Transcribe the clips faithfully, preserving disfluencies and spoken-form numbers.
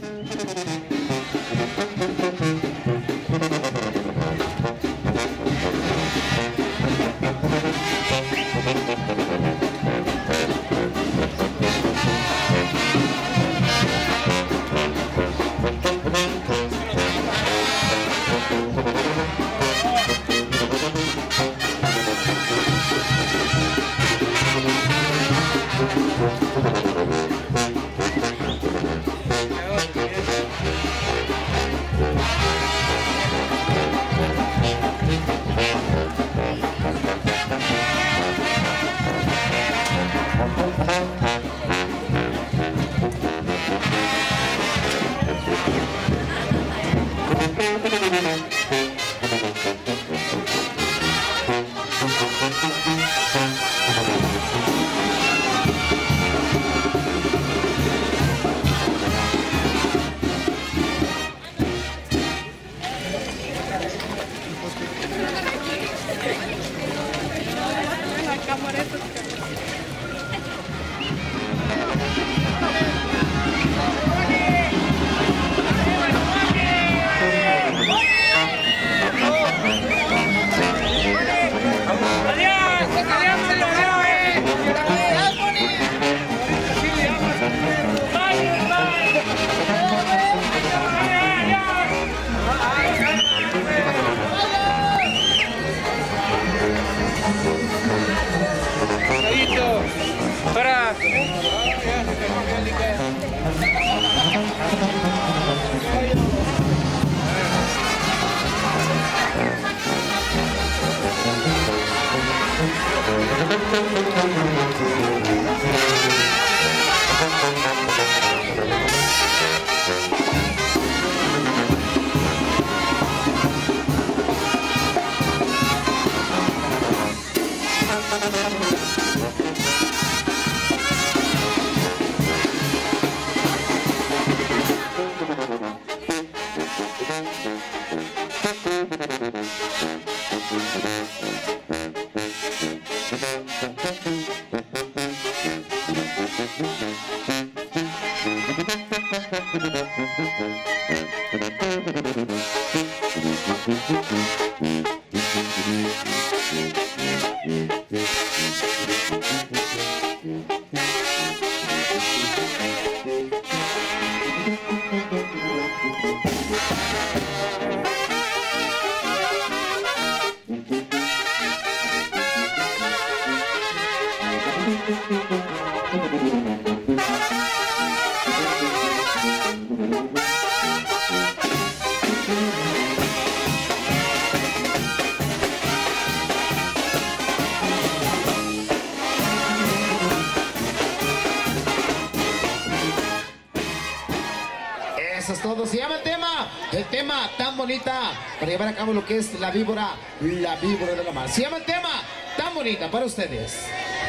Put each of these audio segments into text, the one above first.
Eso es todo. Se llama el tema, el tema Tan Bonita, para llevar a cabo lo que es la víbora, la víbora de la mar. Se llama el tema Tan Bonita para ustedes.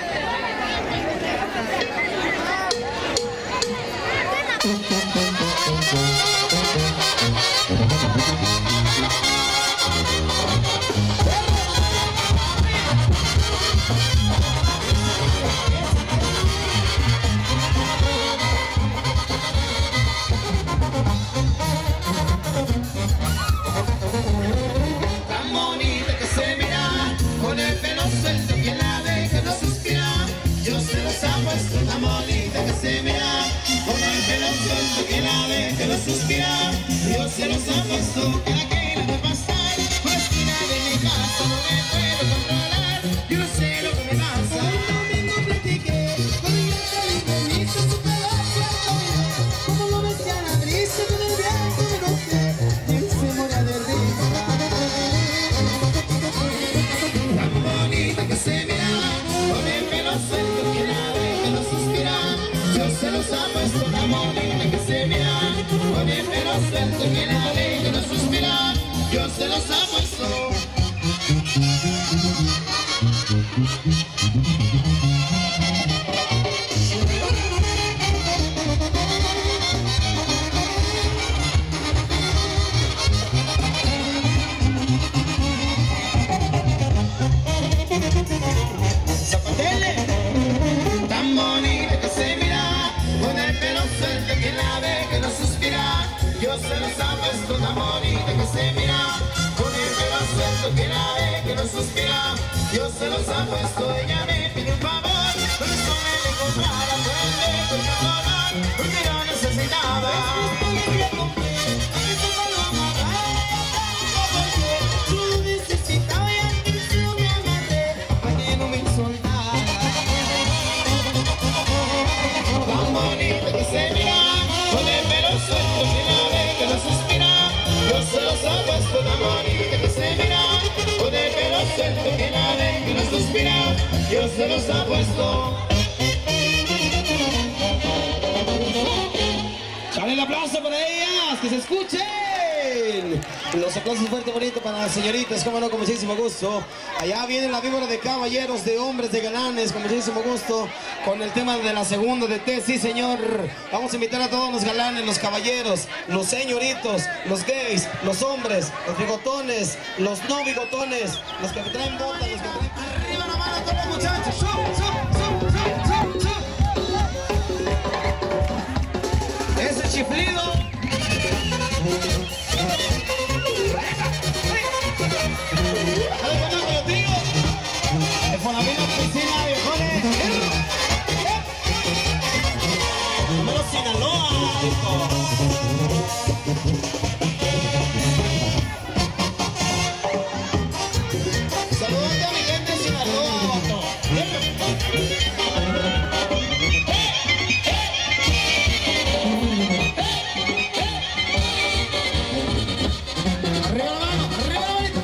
Tan bonita que se mira, con el pelo suelto que la deja no suspirar. Dios se los ha puesto, que la quiera de pasar por la esquina de mi casa, no me puedo controlar. Yo no sé lo que me pasa. Un domingo platiqué con ella y me hizo su pedazo de oído. Como lo besé a la brisa con el viento me enojé y él se moría de risa. Tan bonita que se mira, con el pelo suelto que la deja no suspirar. Dios se los ha puesto, tan bonita que se mira, con el pelo suelto que la deja no suspirar. Dios se los ha puesto. Tan bonita que se mira, con el pelo suelto que la ve que no suspira. Dios se los ha puesto tan bonita que se mira, con el pelo suelto que la ve, que no suspira. Dios se los ha puesto, ella me pide un favor, por eso me le comprara por el dedo y amor, porque no necesitaba. Tú necesitabas y a ti yo me amarré, para que no me insultara. Tan bonita que se mira, con el pelo suelto que la ve, que no suspira. Dios se los ha puesto tan bonita que se mira, con el pelo suelto que la ve, que no suspira. Dios se los ha puesto. Dale el aplauso para ellas, que se escuchen. Los aplausos fuertes, bonitos para las señoritas, como no, con muchísimo gusto. Allá viene la víbora de caballeros, de hombres, de galanes, con muchísimo gusto, con el tema de la segunda de té, sí señor. Vamos a invitar a todos los galanes, los caballeros, los señoritos, los gays, los hombres, los bigotones, los no bigotones, los que traen botas, los que traen... Arriba la mano todos los muchachos, sub, sub, sub, sub, sub, sub. Ese chiflido. Por la misma piscina, viejones. Número Sinaloa. Saludos a mi gente de Sinaloa, vato. Arriba la mano, arriba la manita.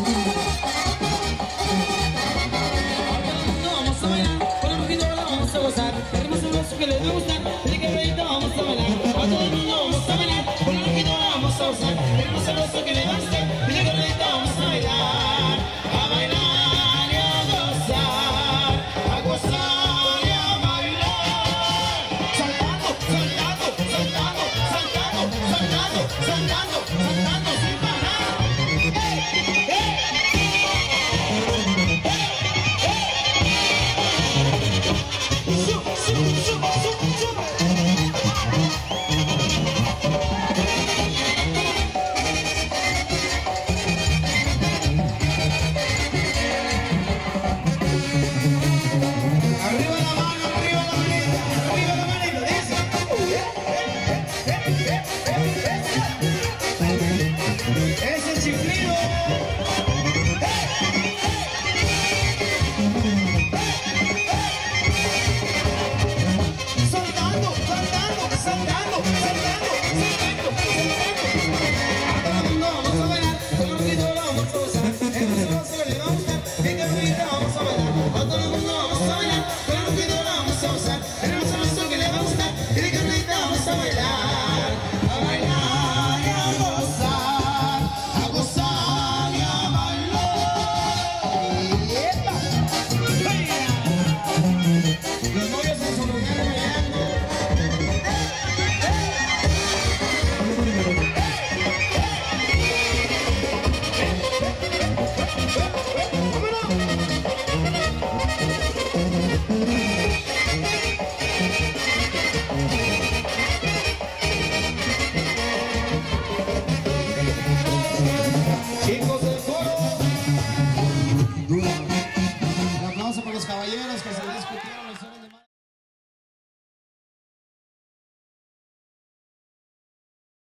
Vamos a bailar, con el poquito vamos a gozar. Tenemos un beso que les va a gustar, así que ahorita vamos a bailar. A todo el mundo vamos a bailar, con el poquito vamos a gozar. Tenemos un beso que les va a gustar, así que ahorita vamos a bailar. A bailar y a gozar, a gozar y a bailar. Saltando, saltando, saltando, saltando, saltando, saltando, saltando sin parar. ¡Hey! ¡Hey! ¡Sub, sub, sub, sub, sub! Arriba la mano, arriba la manita, arriba la manita, dice. Ese chiflido. Saltando, saltando, saltando, saltando, saltando, saltando. A todo el mundo vamos a bailar, con el poquito vamos a gozar. Tenemos un beso que les va a gustar, así que ahorita vamos a bailar. A todo el mundo vamos a bailar, con el poquito vamos a gozar. Tenemos un beso que les va a gustar, así que ahorita vamos a bailar. A bailar y a gozar, a gozar y a bailar. ¡Epa! Los novios en su lugar bailando. Chicos del coro. Un aplauso para los caballeros que se les discutió.